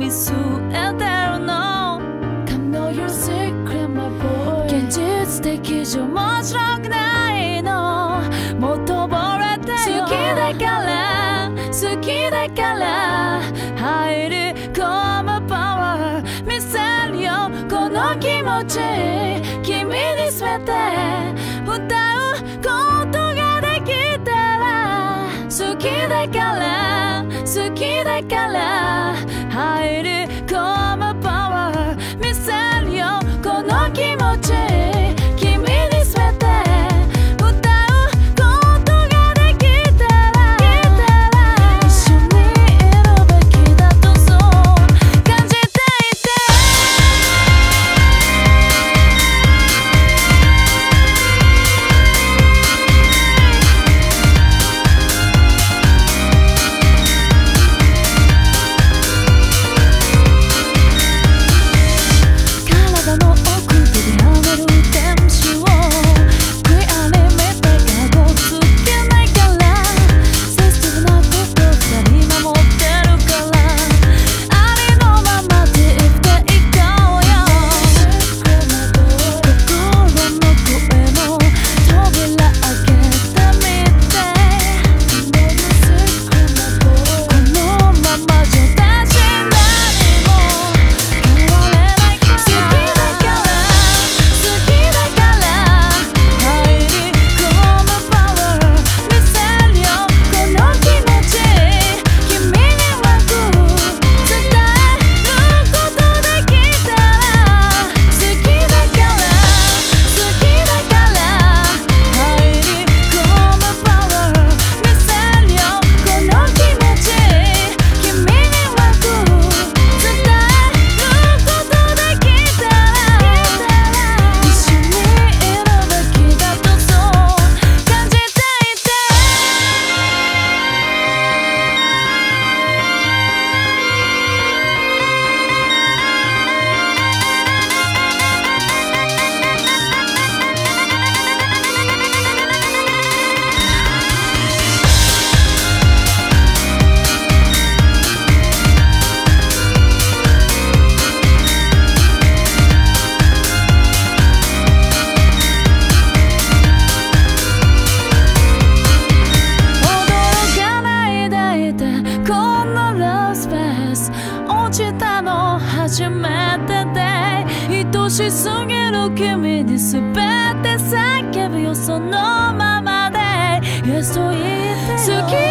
見据えてるの Come know your secret my boy 現実的じゃ面白くないのもっと惚れてよ好きだから好きだから入り込むパワー見せるよこの気持ち君に全て歌うことができたら好きだから好きだから入り込むパワー見せるよこの気持ち君に全て歌うことができたら一緒にいるべきだとそう感じていて体の奥で跳ねる天使を食いあれめてかごつけないからセンシティブなこと二人守ってるからありのままで生きていこうよ心の声の扉開けてみてこのままじゃ私何も変われないから好きだから好きだから入り込むパワー見せるよこの気持ち君には伝えることできたら好きだから好きだから入り込むパワー見せるよこの気持ち君には伝えることできたら一緒にいるべきだとそう感じていて驚かないでいてこのラスペース落ちたの初めてで愛しすぎる君に全て叫ぶよそのままで Yes と言ってよ好き